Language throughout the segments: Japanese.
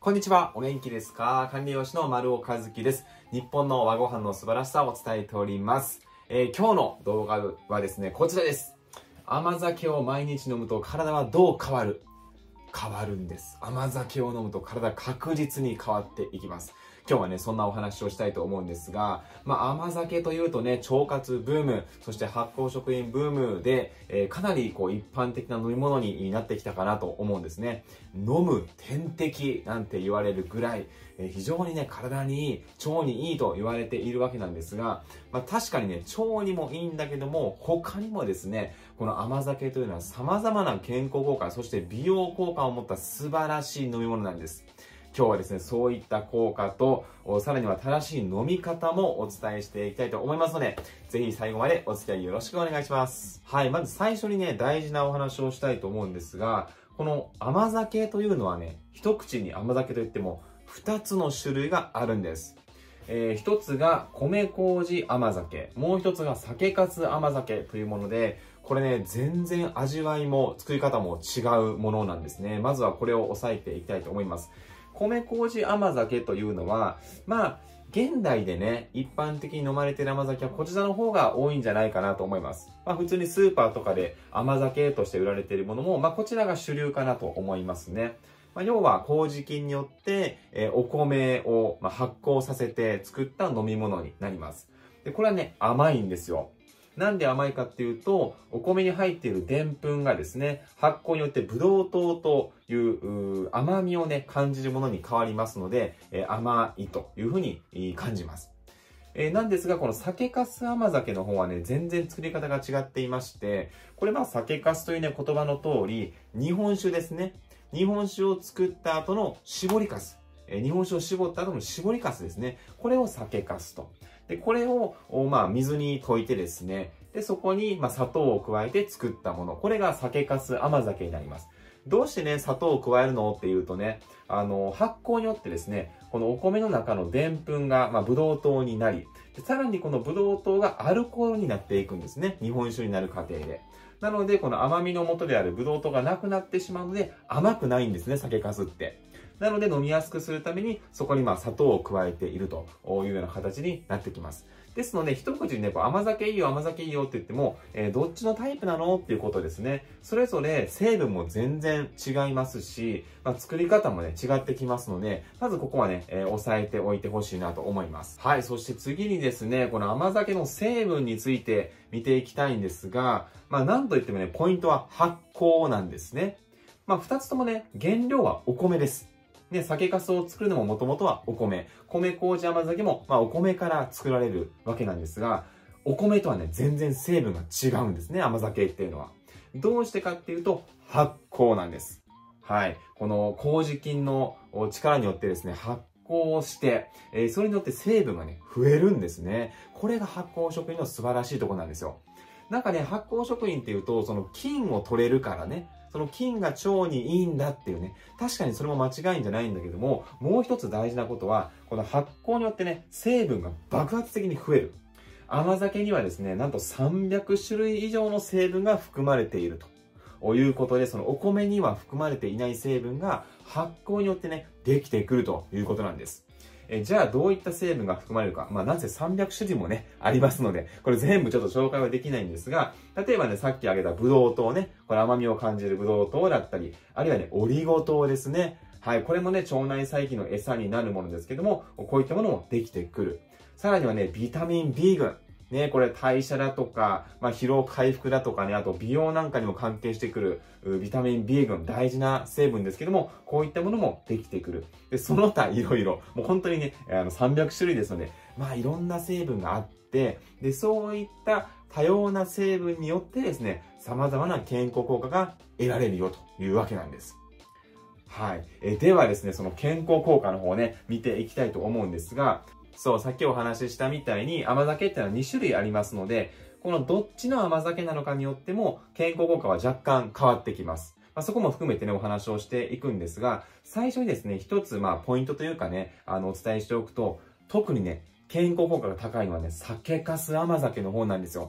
こんにちは。お元気ですか？管理栄養士の丸尾和樹です。日本の和ご飯の素晴らしさを伝えております。今日の動画はですね、こちらです。甘酒を毎日飲むと体はどう変わる？変わるんです。甘酒を飲むと体確実に変わっていきます。今日はね、そんなお話をしたいと思うんですが、甘酒というとね、腸活ブーム、そして発酵食品ブームで、かなり一般的な飲み物になってきたかなと思うんですね。飲む点滴なんて言われるぐらい、非常にね、体にいい、腸にいいと言われているわけなんですが、確かにね、腸にもいいんだけども、他にもですね、この甘酒というのは様々な健康効果、そして美容効果を持った素晴らしい飲み物なんです。今日はですね、そういった効果と、さらには正しい飲み方もお伝えしていきたいと思いますので、ぜひ最後までお付き合いよろしくお願いします。はい、まず最初にね、大事なお話をしたいと思うんですが、この甘酒というのはね、一口に甘酒といっても、2つの種類があるんです。一つが米麹甘酒、もう一つが酒粕甘酒というもので、これね、全然味わいも作り方も違うものなんですね。まずはこれを押さえていきたいと思います。米麹甘酒というのは、現代でね、一般的に飲まれている甘酒はこちらの方が多いんじゃないかなと思います。普通にスーパーとかで甘酒として売られているものも、こちらが主流かなと思いますね。要は麹菌によって、お米を、発酵させて作った飲み物になります。で、これはね、甘いんですよ。なんで甘いかっていうと、お米に入っているでんぷんがですね、発酵によってブドウ糖という甘みをね、感じるものに変わりますので、甘いというふうに感じます。なんですが、この酒粕甘酒の方はね、全然作り方が違っていまして、これ酒粕というね、言葉の通り、日本酒ですね。日本酒を作った後の搾り粕。日本酒を搾った後の搾り粕ですね。これを酒粕と。で、これを、水に溶いてですね、で、そこに、砂糖を加えて作ったもの。これが酒粕甘酒になります。どうしてね、砂糖を加えるのっていうとね、発酵によってですね、このお米の中のでんぷんが、ブドウ糖になり、でさらにこのブドウ糖がアルコールになっていくんですね。日本酒になる過程で。なので、この甘みの元であるブドウ糖がなくなってしまうので、甘くないんですね、酒粕って。なので飲みやすくするために、そこに砂糖を加えているというような形になってきます。ですので、一口にね、甘酒いいよ、甘酒いいよって言っても、どっちのタイプなのっていうことですね。それぞれ成分も全然違いますし、作り方もね、違ってきますので、まずここはね、押さえておいてほしいなと思います。はい、そして次にですね、この甘酒の成分について見ていきたいんですが、なんといってもね、ポイントは発酵なんですね。二つともね、原料はお米です。で、酒粕を作るのももともとはお米。米麹甘酒も、お米から作られるわけなんですが、お米とはね、全然成分が違うんですね、甘酒っていうのは。どうしてかっていうと、発酵なんです。はい。この麹菌の力によってですね、発酵をして、それによって成分がね、増えるんですね。これが発酵食品の素晴らしいところなんですよ。なんかね、発酵食品っていうと、その菌を取れるからね、その菌が腸にいいんだっていうね、確かにそれも間違いんじゃないんだけども、もう一つ大事なことは、この発酵によってね、成分が爆発的に増える。甘酒にはですね、なんと300種類以上の成分が含まれているということで、そのお米には含まれていない成分が発酵によってね、できてくるということなんです。じゃあどういった成分が含まれるか。なぜ300種類もね、ありますので、これ全部ちょっと紹介はできないんですが、例えばね、さっき挙げたブドウ糖ね、これ甘みを感じるブドウ糖だったり、あるいはね、オリゴ糖ですね。はい、これもね、腸内細菌の餌になるものですけども、こういったものもできてくる。さらにはね、ビタミン B 群。ね、これ代謝だとか、疲労回復だとかね、あと美容なんかにも関係してくるビタミン B 群、大事な成分ですけども、こういったものもできてくる。で、その他いろいろ、もう本当にね、300種類ですので、いろんな成分があって、で、そういった多様な成分によってですね、様々な健康効果が得られるよというわけなんです。はい。ではですね、その健康効果の方をね、見ていきたいと思うんですが、そう、さっきお話ししたみたいに甘酒っていうのは2種類ありますので、このどっちの甘酒なのかによっても健康効果は若干変わってきます。そこも含めてね、お話をしていくんですが、最初にですね、一つポイントというかね、お伝えしておくと、特にね、健康効果が高いのはね、酒粕甘酒の方なんですよ。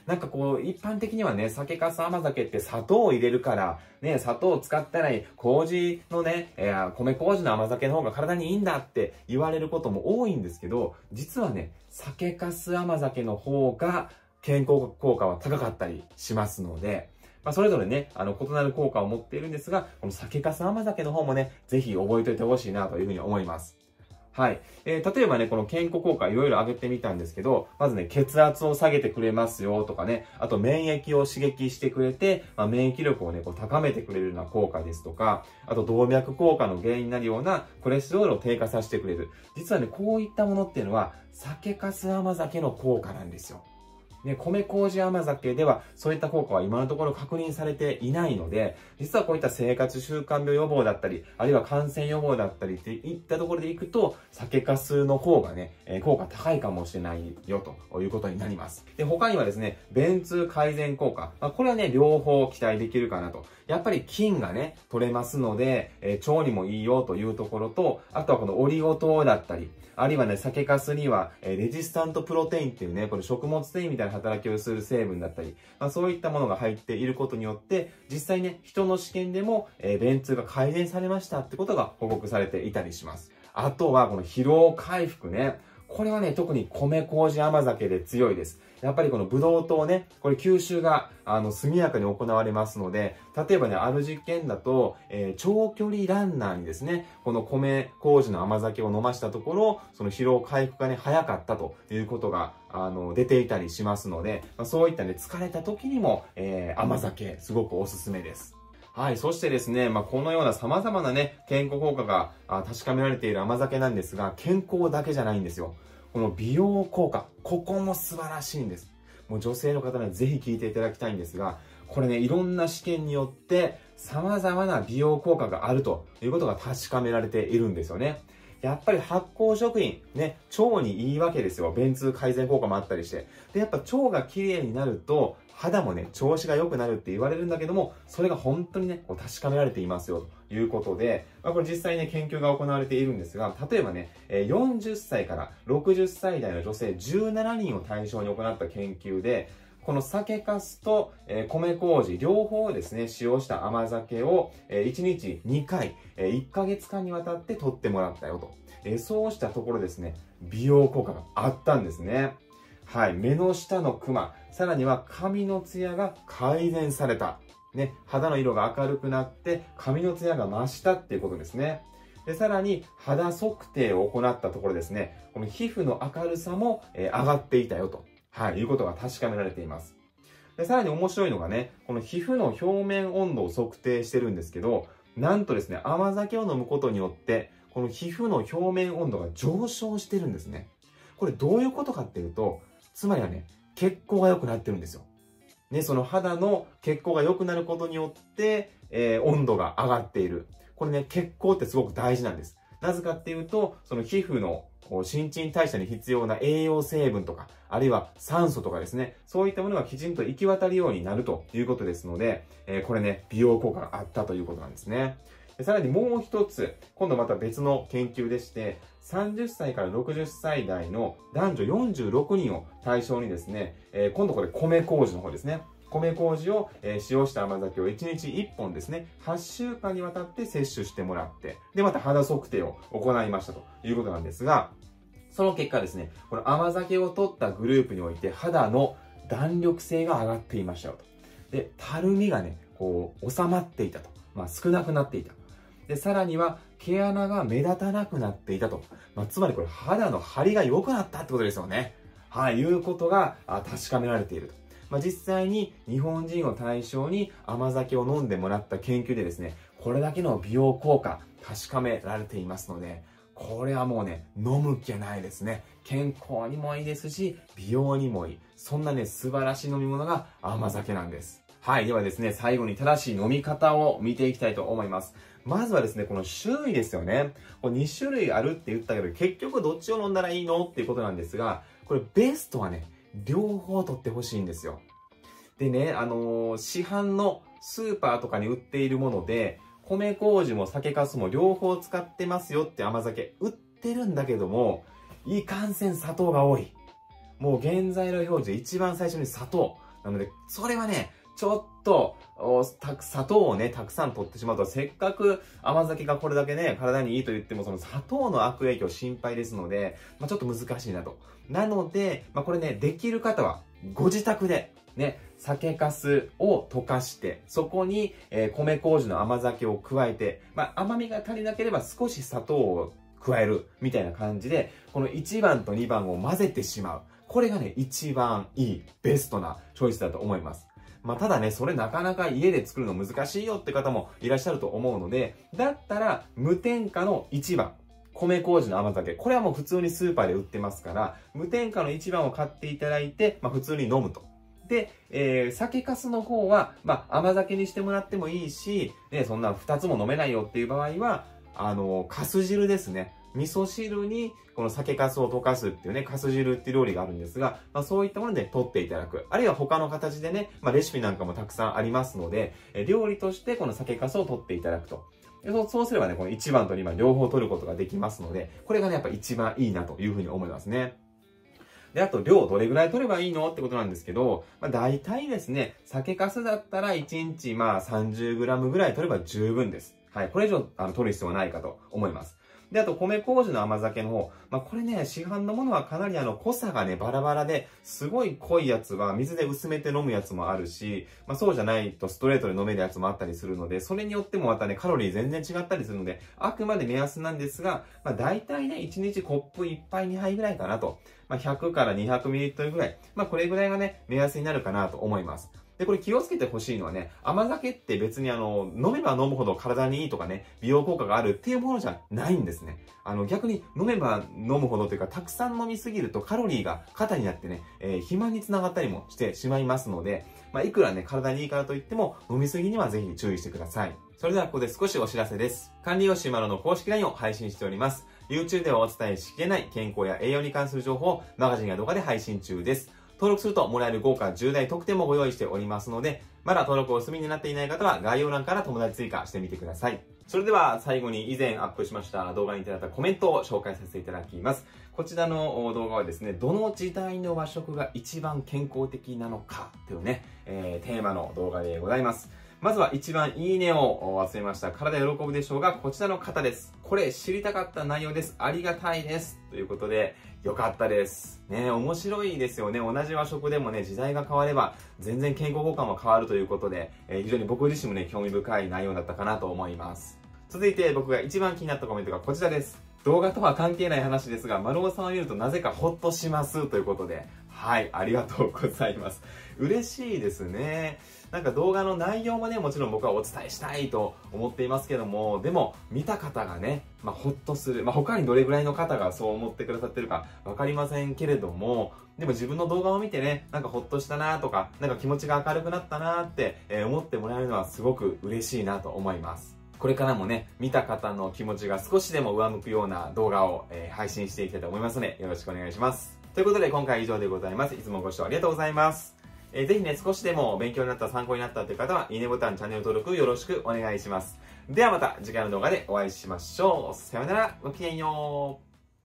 なんかこう、一般的にはね、酒粕甘酒って砂糖を入れるから、ね、砂糖を使ってない麹のね、米麹の甘酒の方が体にいいんだって言われることも多いんですけど、実はね、酒粕甘酒の方が健康効果は高かったりしますので、それぞれね、異なる効果を持っているんですが、この酒粕甘酒の方もね、ぜひ覚えておいてほしいなというふうに思います。はい。例えばね、この健康効果いろいろ挙げてみたんですけど、まずね、血圧を下げてくれますよとかね、あと免疫を刺激してくれて、免疫力をね、こう高めてくれるような効果ですとか、あと動脈硬化の原因になるようなコレステロールを低下させてくれる。実はね、こういったものっていうのは、酒粕甘酒の効果なんですよ。ね、米麹甘酒ではそういった効果は今のところ確認されていないので、実はこういった生活習慣病予防だったり、あるいは感染予防だったりっていったところでいくと、酒粕の方がね、効果高いかもしれないよということになります。で、他にはですね、便通改善効果。これはね、両方期待できるかなと。やっぱり菌がね、取れますので、腸にもいいよというところと、あとはこのオリゴ糖だったり、あるいはね、酒粕には、レジスタントプロテインっていうね、これ食物繊維みたいな働きをする成分だったり、そういったものが入っていることによって、実際ね、人の試験でも、便通が改善されましたってことが報告されていたりします。あとは、この疲労回復ね。これはね、特に米麹甘酒で強いです。やっぱりこのブドウ糖ね、これ吸収が速やかに行われますので、例えばね、ある実験だと、長距離ランナーにですね、この米麹の甘酒を飲ましたところ、その疲労回復がね、早かったということが、出ていたりしますので、そういったね、疲れた時にも、甘酒、すごくおすすめです。はい。そしてですね、このような様々なね、健康効果が確かめられている甘酒なんですが、健康だけじゃないんですよ。この美容効果、ここも素晴らしいんです。もう女性の方にはぜひ聞いていただきたいんですが、これね、いろんな試験によって様々な美容効果があるということが確かめられているんですよね。やっぱり発酵食品、ね、腸にいいわけですよ。便通改善効果もあったりして。で、やっぱ腸が綺麗になると、肌もね、調子が良くなるって言われるんだけども、それが本当にね、こう確かめられていますよ、ということで、これ実際ね、研究が行われているんですが、例えばね、40歳から60歳代の女性17人を対象に行った研究で、この酒粕と米麹両方をですね、使用した甘酒を1日2回、1ヶ月間にわたって取ってもらったよと。そうしたところですね、美容効果があったんですね。はい。目の下のクマ、さらには髪のツヤが改善された。ね。肌の色が明るくなって髪のツヤが増したっていうことですね。で、さらに肌測定を行ったところですね、この皮膚の明るさも上がっていたよと。はい。いうことが確かめられています。で、さらに面白いのがね、この皮膚の表面温度を測定してるんですけど、なんとですね、甘酒を飲むことによって、この皮膚の表面温度が上昇してるんですね。これどういうことかっていうと、つまりはね、血行が良くなってるんですよ。ね、その肌の血行が良くなることによって、温度が上がっている。これね、血行ってすごく大事なんです。なぜかっていうと、その皮膚の新陳代謝に必要な栄養成分とか、あるいは酸素とかですね、そういったものがきちんと行き渡るようになるということですので、これね、美容効果があったということなんですね。さらにもう一つ、今度また別の研究でして、30歳から60歳代の男女46人を対象にですね、今度これ米麹の方ですね。米麹を使用した甘酒を1日1本ですね、8週間にわたって摂取してもらって、で、また肌測定を行いましたということなんですが、その結果ですね、この甘酒を取ったグループにおいて肌の弾力性が上がっていましたよと。で、たるみがね、こう収まっていたと。少なくなっていた。で、さらには毛穴が目立たなくなっていたと。つまりこれ肌の張りが良くなったってことですよね。はい、いうことが確かめられていると。実際に日本人を対象に甘酒を飲んでもらった研究でですね、これだけの美容効果確かめられていますので、これはもうね、飲むっきゃないですね。健康にもいいですし、美容にもいい。そんなね、素晴らしい飲み物が甘酒なんです。はい。ではですね、最後に正しい飲み方を見ていきたいと思います。まずはですね、この種類ですよね。これ2種類あるって言ったけど、結局どっちを飲んだらいいのっていうことなんですが、これベストはね、両方取ってほしいんですよ。でね、市販のスーパーとかに売っているもので、米麹も酒粕も両方使ってますよって甘酒売ってるんだけども、いかんせん砂糖が多い。もう原材料表示で一番最初に砂糖。 なので、それはね、ちょっと、砂糖をね、たくさん取ってしまうと、せっかく甘酒がこれだけね、体にいいと言っても、その砂糖の悪影響心配ですので、ちょっと難しいなと。なので、これね、できる方は、ご自宅で、ね、酒粕を溶かして、そこに、米麹の甘酒を加えて、甘みが足りなければ少し砂糖を加える、みたいな感じで、この1番と2番を混ぜてしまう。これがね、一番いい、ベストなチョイスだと思います。ただね、それなかなか家で作るの難しいよって方もいらっしゃると思うので、だったら、無添加の1番。米麹の甘酒。これはもう普通にスーパーで売ってますから、無添加の1番を買っていただいて、普通に飲むと。で、酒粕の方は、甘酒にしてもらってもいいし、ね、そんな2つも飲めないよっていう場合は、粕汁ですね。味噌汁にこの酒粕を溶かすっていうね、粕汁っていう料理があるんですが、そういったもので取っていただく。あるいは他の形でね、レシピなんかもたくさんありますので、料理としてこの酒粕を取っていただくと。そうすればね、この1番と2番両方取ることができますので、これがね、やっぱ一番いいなというふうに思いますね。で、あと量どれぐらい取ればいいのってことなんですけど、大体ですね、酒粕だったら1日30g ぐらい取れば十分です。はい。これ以上取る必要はないかと思います。で、あと、米麹の甘酒の方。これね、市販のものはかなり濃さがね、バラバラで、すごい濃いやつは水で薄めて飲むやつもあるし、そうじゃないとストレートで飲めるやつもあったりするので、それによってもまたね、カロリー全然違ったりするので、あくまで目安なんですが、大体ね、1日コップ1杯2杯ぐらいかなと。100から 200ml ぐらい。これぐらいがね、目安になるかなと思います。で、これ気をつけてほしいのはね、甘酒って別に飲めば飲むほど体にいいとかね、美容効果があるっていうものじゃないんですね。逆に飲めば飲むほどというか、たくさん飲みすぎるとカロリーが過多になってね、肥満につながったりもしてしまいますので、いくらね、体にいいからといっても、飲みすぎにはぜひ注意してください。それではここで少しお知らせです。管理栄養士マロの公式 LINE を配信しております。YouTube ではお伝えしきれない健康や栄養に関する情報をマガジンや動画で配信中です。登録するともらえる豪華10大特典もご用意しておりますので、まだ登録をお済みになっていない方は概要欄から友達追加してみてください。それでは最後に以前アップしました動画にいただいたコメントを紹介させていただきます。こちらの動画はですね、どの時代の和食が一番健康的なのかというね、テーマの動画でございます。まずは一番いいねを集めました。体喜ぶでしょうが、こちらの方です。これ知りたかった内容です。ありがたいです。ということで、よかったです。ね、面白いですよね。同じ和食でもね、時代が変われば、全然健康効果も変わるということで、非常に僕自身もね、興味深い内容だったかなと思います。続いて僕が一番気になったコメントがこちらです。動画とは関係ない話ですが、丸尾さんを見るとなぜかホッとしますということで、はい、ありがとうございます。嬉しいですね。なんか動画の内容もね、もちろん僕はお伝えしたいと思っていますけども、でも見た方がね、ホッとする。他にどれぐらいの方がそう思ってくださってるかわかりませんけれども、でも自分の動画を見てね、なんかホッとしたなとか、なんか気持ちが明るくなったなって思ってもらえるのはすごく嬉しいなと思います。これからもね、見た方の気持ちが少しでも上向くような動画を配信していきたいと思いますので、よろしくお願いします。ということで今回は以上でございます。いつもご視聴ありがとうございます。ぜひね、少しでも勉強になった、参考になったという方は、いいねボタン、チャンネル登録よろしくお願いします。ではまた次回の動画でお会いしましょう。さようなら、ごきげんよう。